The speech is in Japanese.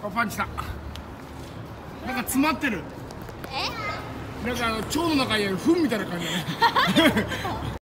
あ、パンチだ。なんか詰まってる。なんか腸の中にある糞みたいな感じだね。